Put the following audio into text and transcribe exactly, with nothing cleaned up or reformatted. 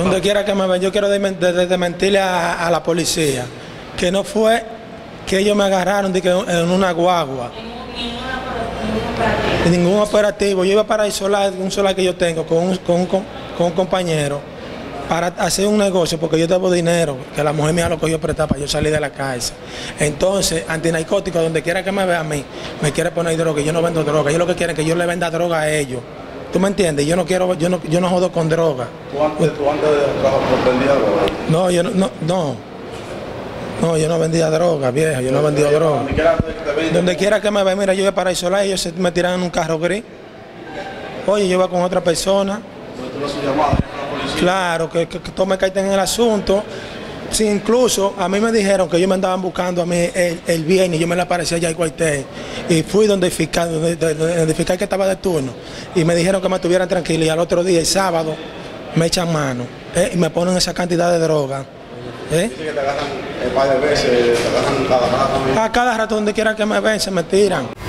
Donde quiera que me ven, yo quiero desmentirle a, a la policía que no fue que ellos me agarraron de que en una guagua. En ningún operativo. Yo iba para el solar, un solar que yo tengo con un, con, un, con un compañero para hacer un negocio porque yo debo dinero, que la mujer mía lo cogió prestar para yo salir de la cárcel. Entonces, antinarcótico, donde quiera que me vea a mí, me quiere poner droga. Yo no vendo droga. Ellos lo que quieren es que yo le venda droga a ellos. ¿Tú me entiendes? Yo no quiero, yo no, yo no jodo con droga. ¿Tú antes, tú antes de trabajar vendías droga? No, yo no, no, no. No, yo no vendía droga, viejo, yo no vendía droga. Donde quiera que me vea, mira, yo iba para el solar, ellos se me tiran en un carro gris. Oye, yo iba con otra persona. Claro, que, que, que todos me caían en el asunto. Sí, incluso a mí me dijeron que ellos me andaban buscando a mí el, el viernes, yo me le aparecí allá al cuartel y fui donde el fiscal, donde, donde el fiscal que estaba de turno y me dijeron que me estuvieran tranquilo y al otro día, el sábado, me echan mano eh, y me ponen esa cantidad de droga. ¿Eh? Dice que te agarran un par de veces, te agarran cada rato. A cada rato donde quiera que me ven se me tiran.